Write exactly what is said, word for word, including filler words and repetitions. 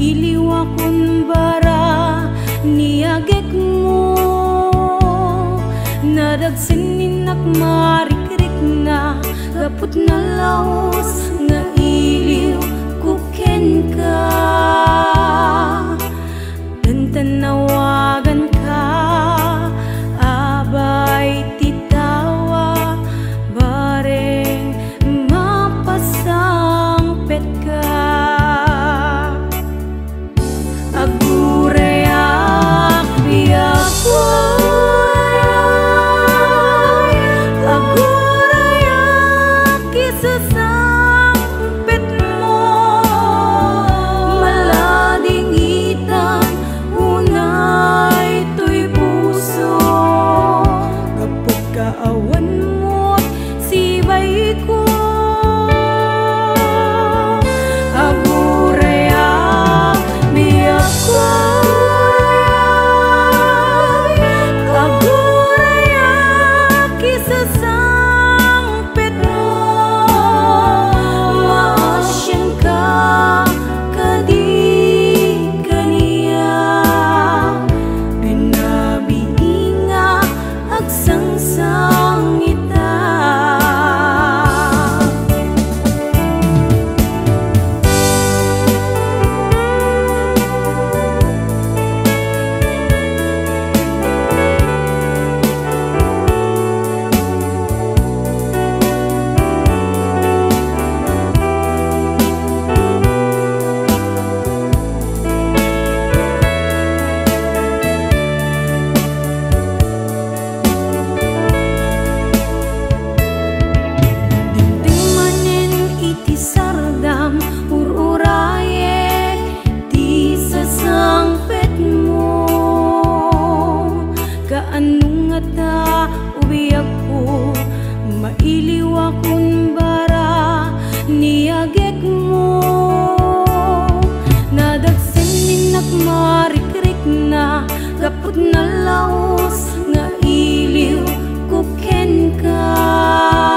mailiw akong bara niyagek mo. Nadagsinin ak marikrik na gapot na laos nga iliw kuken ka. Dan tanawagan ka abay titawa bareng mapasang pet ka. Agurayak biyak anong ata ubiyak ko, mailiw akong bara niyagek mo. Nadagsinin ak marikrik na gapot na laos nga iliw kuken ka.